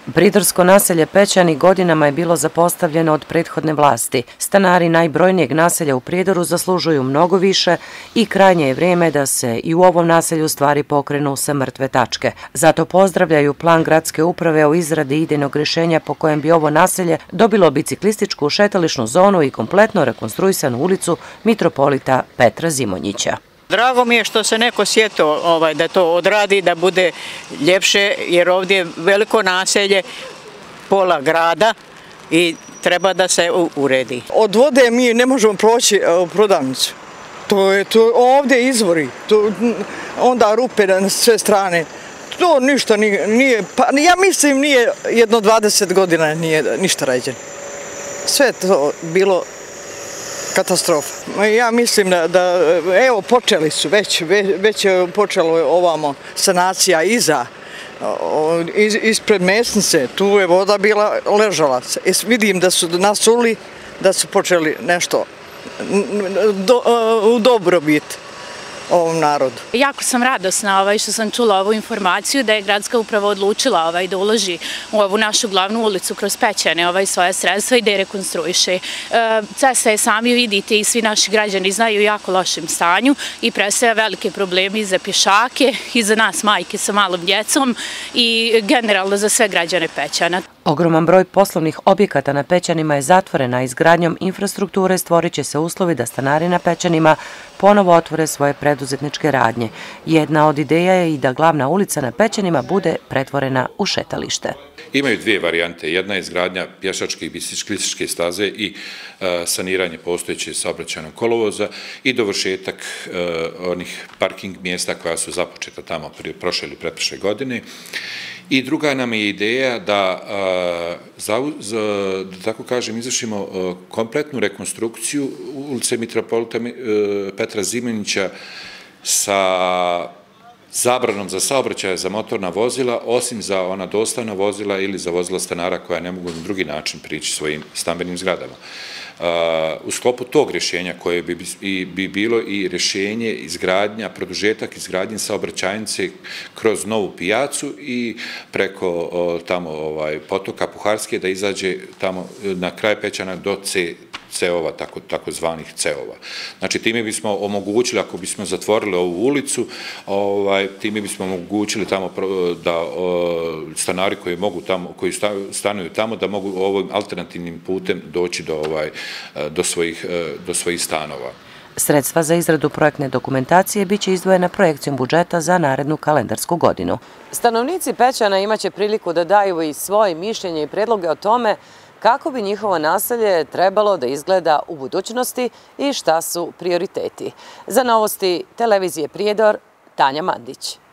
Prijedorsko naselje Pećani godinama je bilo zapostavljeno od prethodne vlasti. Stanari najbrojnijeg naselja u Prijedoru zaslužuju mnogo više i krajnje je vrijeme da se i u ovom naselju stvari pokrenu sa mrtve tačke. Zato pozdravljaju plan gradske uprave o izradi idejnog rješenja po kojem bi ovo naselje dobilo biciklističku šetališnu zonu i kompletno rekonstruisanu ulicu mitropolita Petra Zimonjića. Drago mi je što se neko sjetio da to odradi, da bude ljepše, jer ovdje je veliko naselje, pola grada i treba da se uredi. Od vode mi ne možemo proći u prodavnicu. To ovdje izvori, onda rupe na sve strane. To ništa nije, pa ja mislim nije jedno 20 godina nije ništa rađeno. Sve to bilo katastrofa. Ja mislim da evo počeli su, već je počelo ovamo sanacija ispred mesnice, tu je voda bila ležala. Vidim da su nasuli, da su počeli nešto u dobrobit ovom narodu. Jako sam radosna što sam čula ovu informaciju da je gradska uprava odlučila da uloži u ovu našu glavnu ulicu kroz Pećane svoje sredstva i da je rekonstruiše. Cesta je, sami vidite i svi naši građani znaju, u jako lošem stanju i predstavlja velike probleme i za pješake i za nas majke sa malom djecom i generalno za sve građane Pećana. Ogroman broj poslovnih objekata na Pećanima je zatvoren, a izgradnjom infrastrukture stvorit će se uslovi da stanari na Pećanima ponovo otvore svoje preduzetničke radnje. Jedna od ideja je i da glavna ulica na Pećanima bude pretvorena u šetalište. Imaju dvije varijante. Jedna je izgradnja pješačke i biciklističke staze i saniranje postojeće saobraćajnog kolovoza i dovršetak onih parking mjesta koja su započeta tamo prošle ili pretprošle godine. I druga nam je ideja da tako kažem, izvršimo kompletnu rekonstrukciju ulice mitropolita Petra Zimonjića sa zabranom za saobraćaje za motorna vozila, osim za ona dostavna vozila ili za vozila stanara koja ne mogu na drugi način prići svojim stambenim zgradama. U sklopu tog rješenja koje bi bilo i rješenje izgradnja, produžetak izgradnje saobraćajnice kroz novu pijacu i preko tamo potoka Puharske da izađe tamo na kraj Pećana do ceova, takozvanih ceova. Znači, time bismo omogućili, ako bismo zatvorili ovu ulicu, time bismo omogućili tamo da stanari koji stanuju tamo, da mogu ovim alternativnim putem doći do svojih stanova. Sredstva za izradu projektne dokumentacije biće izdvojena projekcijom budžeta za narednu kalendarsku godinu. Stanovnici Pećana imaće priliku da daju i svoje mišljenje i predloge o tome kako bi njihovo naselje trebalo da izgleda u budućnosti i šta su prioriteti. Za novosti televizije Prijedor, Tanja Mandić.